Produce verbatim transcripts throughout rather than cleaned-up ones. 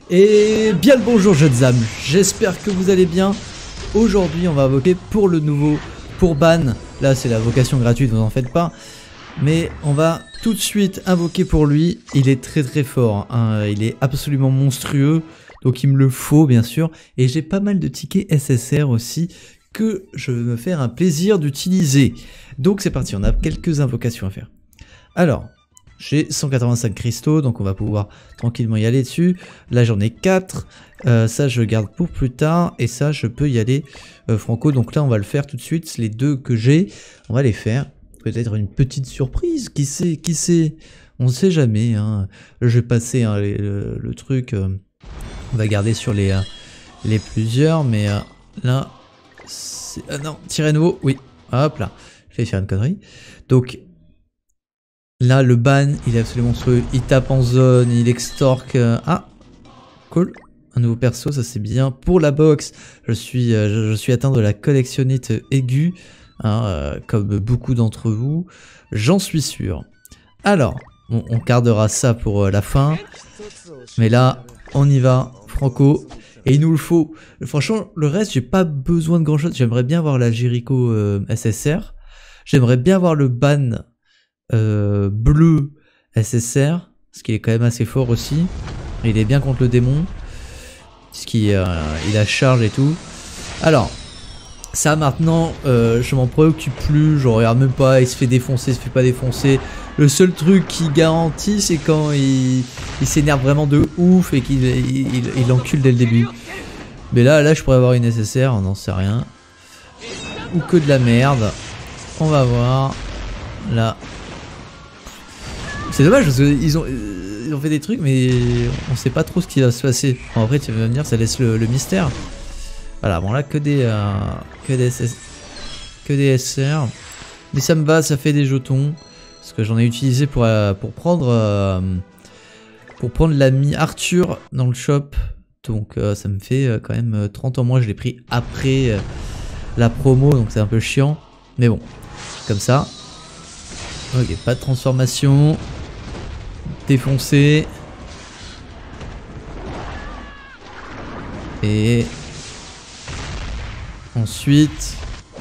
Et bien le bonjour jeunes âmes, j'espère que vous allez bien. Aujourd'hui on va invoquer pour le nouveau, pour Ban. Là c'est la vocation gratuite, vous en faites pas. Mais on va tout de suite invoquer pour lui. Il est très très fort, hein. Il est absolument monstrueux. Donc il me le faut bien sûr. Et j'ai pas mal de tickets S S R aussi que je vais me faire un plaisir d'utiliser. Donc c'est parti, on a quelques invocations à faire. Alors... j'ai cent quatre-vingt-cinq cristaux, donc on va pouvoir tranquillement y aller dessus. Là j'en ai quatre, euh, ça je garde pour plus tard, et ça je peux y aller euh, franco. Donc là on va le faire tout de suite, les deux que j'ai, on va les faire. Peut-être une petite surprise, qui sait, qui sait, on ne sait jamais. Hein. Je vais passer hein, les, le, le truc, euh, on va garder sur les, euh, les plusieurs, mais euh, là, ah non, tirer nouveau, oui, hop là, je vais faire une connerie. Donc... là, le ban, il est absolument monstrueux. Il tape en zone, il extorque. Euh... Ah, cool. Un nouveau perso, ça c'est bien. Pour la box, je suis, euh, je, je suis atteint de la collectionnite aiguë, hein, euh, comme beaucoup d'entre vous. J'en suis sûr. Alors, on, on gardera ça pour euh, la fin. Mais là, on y va, franco. Et il nous le faut. Franchement, le reste, j'ai pas besoin de grand chose. J'aimerais bien voir la Jericho euh, S S R. J'aimerais bien voir le ban. Euh, bleu S S R, parce qu'il est quand même assez fort aussi. Il est bien contre le démon, puisqu'il euh, il a charge et tout. Alors, ça maintenant, euh, je m'en préoccupe plus, je regarde même pas, il se fait défoncer, il se fait pas défoncer. Le seul truc qui garantit, c'est quand il, il s'énerve vraiment de ouf et qu'il il, il, il encule dès le début. Mais là, là, je pourrais avoir une S S R, on n'en sait rien. Ou que de la merde. On va voir. Là. C'est dommage parce qu'ils ont, ils ont fait des trucs mais on sait pas trop ce qui va se passer. Bon, après tu vas me dire ça laisse le, le mystère. Voilà, bon là que des euh, que des S S, que des S R. Mais ça me va, ça fait des jetons. Parce que j'en ai utilisé pour, euh, pour prendre euh, pour prendre l'ami Arthur dans le shop. Donc euh, ça me fait euh, quand même trente ans moins. Je l'ai pris après euh, la promo, donc c'est un peu chiant. Mais bon, comme ça. Ok, pas de transformation. Défoncé. Et ensuite.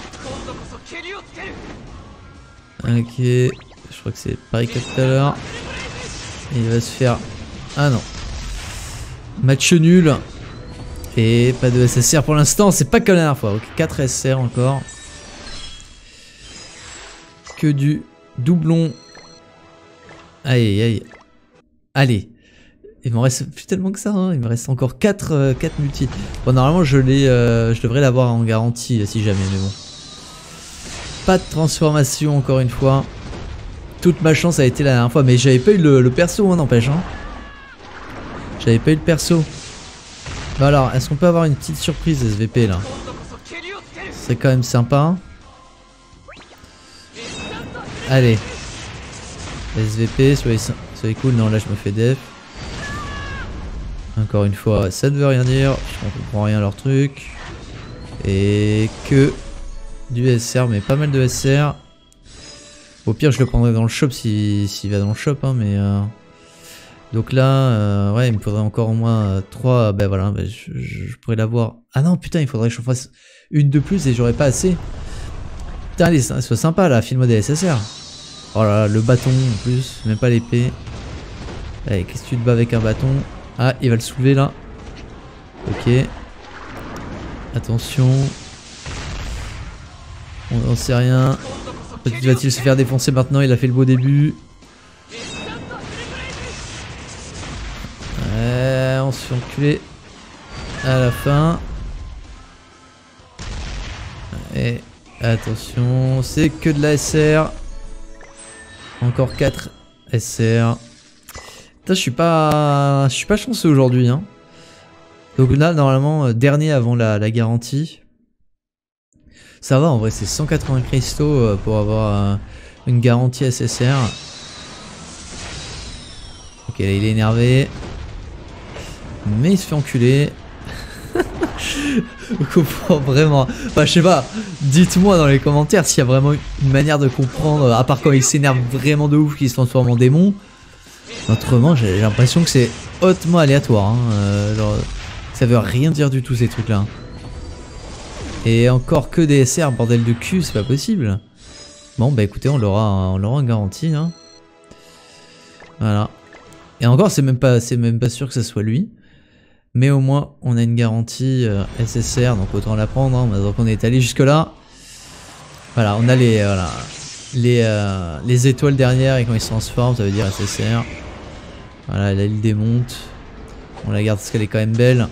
Ok, je crois que c'est pareil que tout à l'heure. Il va se faire. Ah non. Match nul. Et pas de S S R pour l'instant, c'est pas comme la dernière fois. Ok, quatre S R encore. Que du doublon. Aïe aïe. Allez. Il m'en reste plus tellement que ça, hein. Il me reste encore quatre, euh, quatre multi. Bon, normalement, je l'ai, euh, je devrais l'avoir en garantie si jamais, mais bon. Pas de transformation, encore une fois. Toute ma chance a été la dernière fois, mais j'avais pas eu le, le perso, hein, n'empêche. Hein. J'avais pas eu le perso. Bon, alors, est-ce qu'on peut avoir une petite surprise S V P là? C'est quand même sympa. Allez. S V P, soyez, soyez cool. Non, là je me fais def. Encore une fois, ça ne veut rien dire. Je comprends rien à leur truc. Et que du S R, mais pas mal de S R. Au pire, je le prendrai dans le shop s'il si, si va dans le shop. Hein, mais euh... donc là, euh, ouais, il me faudrait encore au moins euh, trois. Ben voilà, ben, je, je, je pourrais l'avoir. Ah non, putain, il faudrait que je fasse une de plus et j'aurais pas assez. Putain, allez, ça soit sympa là, filme des S S R. Oh là là, le bâton en plus, même pas l'épée. Allez, qu'est-ce que tu te bats avec un bâton? Ah, il va le soulever là. Ok. Attention. On n'en sait rien. Peut-être va-t-il se faire défoncer maintenant, il a fait le beau début. Ouais, on se fait enculer à la fin. Et attention, c'est que de la S R. Encore quatre S R. Putain, je suis pas, je suis pas chanceux aujourd'hui. Hein. Donc là, normalement, euh, dernier avant la, la garantie. Ça va, en vrai, c'est cent quatre-vingts cristaux euh, pour avoir euh, une garantie S S R. Ok, là, il est énervé. Mais il se fait enculer. On comprend vraiment. Enfin, je sais pas. Dites-moi dans les commentaires s'il y a vraiment une manière de comprendre, à part quand il s'énerve vraiment de ouf, qu'il se transforme en démon. Autrement, j'ai l'impression que c'est hautement aléatoire. Hein. Euh, genre, ça veut rien dire du tout ces trucs-là. Et encore que des S R, bordel de cul, c'est pas possible. Bon, bah écoutez, on l'aura on l'aura en garantie. Hein. Voilà. Et encore, c'est même pas, c'est même pas sûr que ça soit lui. Mais au moins, on a une garantie euh, S S R, donc autant la prendre. Hein. Donc on est allé jusque-là. Voilà, on a les, euh, voilà, les, euh, les étoiles derrière et quand ils se transforment, ça veut dire S S R. Voilà, là il démonte. On la garde parce qu'elle est quand même belle.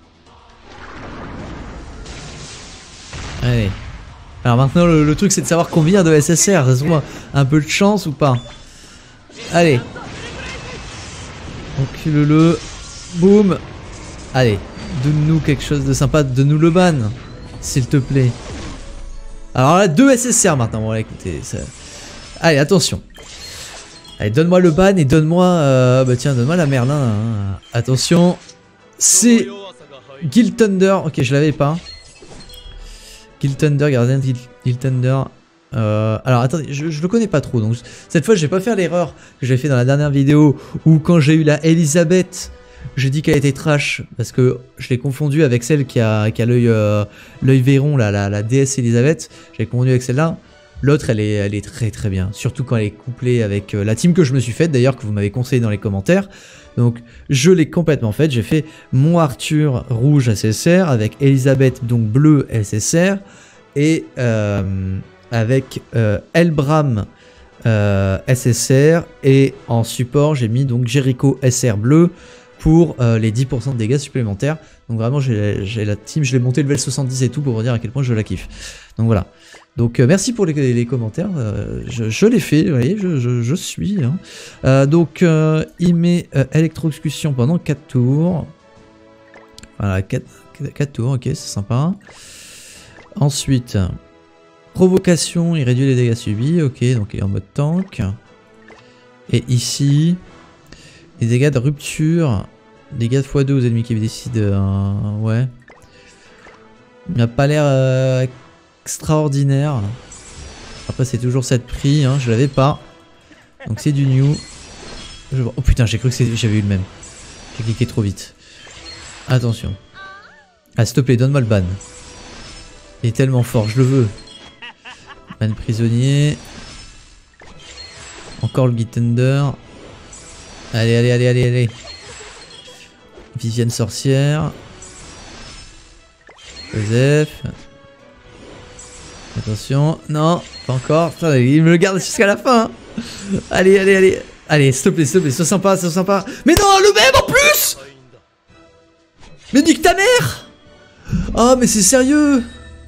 Allez. Alors maintenant le, le truc c'est de savoir combien de S S R. Ça se voit un peu de chance ou pas. Allez. Encule-le. Boum. Allez. Donne-nous quelque chose de sympa. Donne-nous le ban. S'il te plaît. Alors là, deux S S R maintenant. Bon, là, écoutez. Ça... Allez, attention. Allez, donne-moi le ban et donne-moi... Euh, bah tiens, donne-moi la Merlin. Hein. Attention. C'est... Guild Thunder. Ok, je l'avais pas. Guild Thunder, gardien de Guild Thunder. Euh, alors attendez, je, je le connais pas trop. Donc cette fois, je vais pas faire l'erreur que j'ai fait dans la dernière vidéo où quand j'ai eu la Elisabeth, j'ai dit qu'elle était trash parce que je l'ai confondu avec celle qui a, qui a l'œil euh, l'œil Véron, là, la, la déesse Elisabeth. J'ai confondu avec celle-là. L'autre, elle est, elle est très très bien. Surtout quand elle est couplée avec euh, la team que je me suis faite, d'ailleurs, que vous m'avez conseillé dans les commentaires. Donc je l'ai complètement faite. J'ai fait mon Arthur rouge S S R avec Elisabeth donc bleu S S R et euh, avec euh, Elbram euh, S S R et en support j'ai mis donc Jericho S R bleu pour euh, les dix pour cent de dégâts supplémentaires. Donc vraiment j'ai la team, je l'ai monté level soixante-dix et tout pour vous dire à quel point je la kiffe. Donc voilà. Donc euh, merci pour les, les commentaires, euh, je, je l'ai fait, vous voyez, je, je, je suis. Hein. Euh, donc euh, il met euh, électrocution pendant quatre tours. Voilà, quatre, quatre tours, ok, c'est sympa. Ensuite, provocation, il réduit les dégâts subis, ok, donc il est en mode tank. Et ici, les dégâts de rupture, dégâts de fois deux aux ennemis qui décident, euh, ouais. Il n'a pas l'air... Euh, extraordinaire. Après c'est toujours ça de prix, hein, je l'avais pas. Donc c'est du new. Je... Oh putain, j'ai cru que j'avais eu le même. J'ai cliqué trop vite. Attention. Ah s'il te plaît, donne-moi le ban. Il est tellement fort, je le veux. Ban prisonnier. Encore le Guild Thunder. Allez, allez, allez, allez, allez. Vivienne sorcière. Joseph. Attention, non, pas encore. Putain, il me le garde jusqu'à la fin. Hein. Allez, allez, allez. Allez, s'il te plaît, s'il te plaît, sois sympa, sois sympa. Mais non, le même en plus. Mais nique ta mère. Oh, mais c'est sérieux.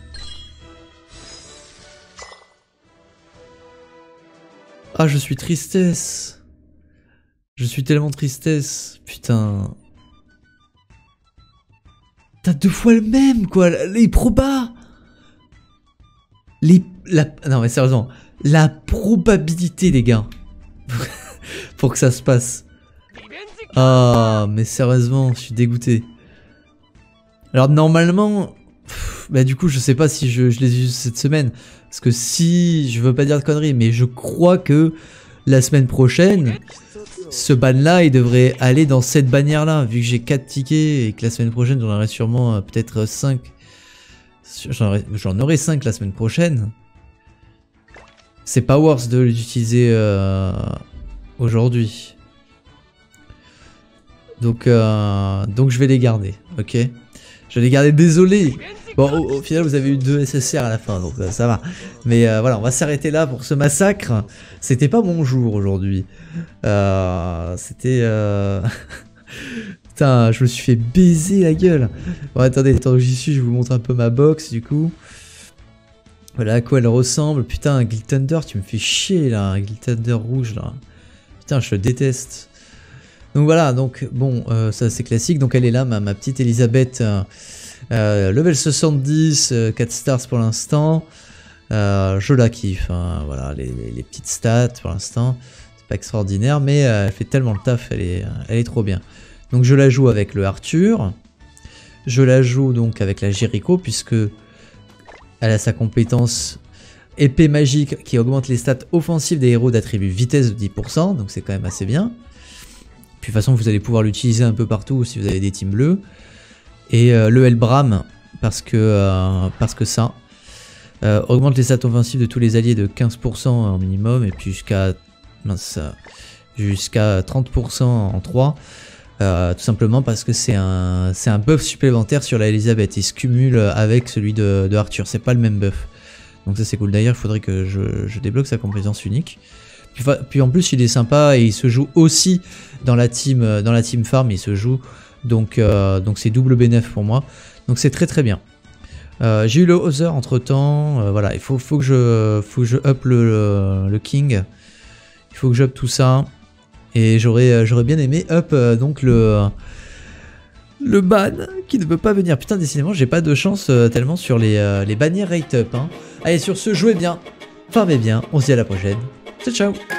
Ah, je suis tristesse. Je suis tellement tristesse. Putain. T'as deux fois le même, quoi. Les probas. Les, la, non mais sérieusement, la probabilité les gars, pour que ça se passe. Ah mais sérieusement, je suis dégoûté. Alors normalement, pff, bah du coup je sais pas si je, je les ai eu cette semaine. Parce que si, je veux pas dire de conneries, mais je crois que la semaine prochaine, ce ban là il devrait aller dans cette bannière là. Vu que j'ai quatre tickets et que la semaine prochaine j'en aurai sûrement euh, peut-être cinq. J'en aurai cinq la semaine prochaine. C'est pas worth de l'utiliser euh, aujourd'hui. Donc, euh, donc je vais les garder, ok. Je vais les garder, désolé. Bon, au, au final, vous avez eu deux S S R à la fin, donc euh, ça va. Mais euh, voilà, on va s'arrêter là pour ce massacre. C'était pas mon jour aujourd'hui. Euh, C'était... Euh... Putain, je me suis fait baiser la gueule. Bon, attendez, tant que j'y suis, je vous montre un peu ma box du coup. Voilà à quoi elle ressemble. Putain, un Guild Thunder, tu me fais chier là. Un Guild Thunder rouge là. Putain, je le déteste. Donc voilà, donc bon, euh, ça c'est classique. Donc elle est là, ma, ma petite Elisabeth. Euh, euh, level soixante-dix, euh, quatre stars pour l'instant. Euh, je la kiffe. Hein, voilà, les, les, les petites stats pour l'instant. C'est pas extraordinaire, mais euh, elle fait tellement le taf, elle est, elle est trop bien. Donc je la joue avec le Arthur, je la joue donc avec la Jericho puisque elle a sa compétence épée magique qui augmente les stats offensives des héros d'attribut vitesse de dix pour cent, donc c'est quand même assez bien. Puis de toute façon, vous allez pouvoir l'utiliser un peu partout si vous avez des teams bleus. Et euh, le Hellbram, parce que, euh, parce que ça euh, augmente les stats offensives de tous les alliés de quinze pour cent en minimum, et puis jusqu'à jusqu'à trente pour cent en trois. Euh, tout simplement parce que c'est un, c'est un buff supplémentaire sur la Elisabeth. Il se cumule avec celui de, de Arthur. C'est pas le même buff. Donc ça c'est cool. D'ailleurs, il faudrait que je, je débloque sa compétence unique. Puis, puis en plus, il est sympa et il se joue aussi dans la team, dans la team farm. Il se joue. Donc euh, donc c'est double bénéf pour moi. Donc c'est très très bien. Euh, J'ai eu le Other entre temps. Euh, voilà, il faut, faut que je, faut que je up le, le, le King. Il faut que j'up tout ça. Et j'aurais j'aurais bien aimé up euh, donc le le ban qui ne peut pas venir. Putain, décidément, j'ai pas de chance euh, tellement sur les, euh, les bannières rate up. Hein. Allez, sur ce, jouez bien, farmez bien. On se dit à la prochaine. Ciao, ciao.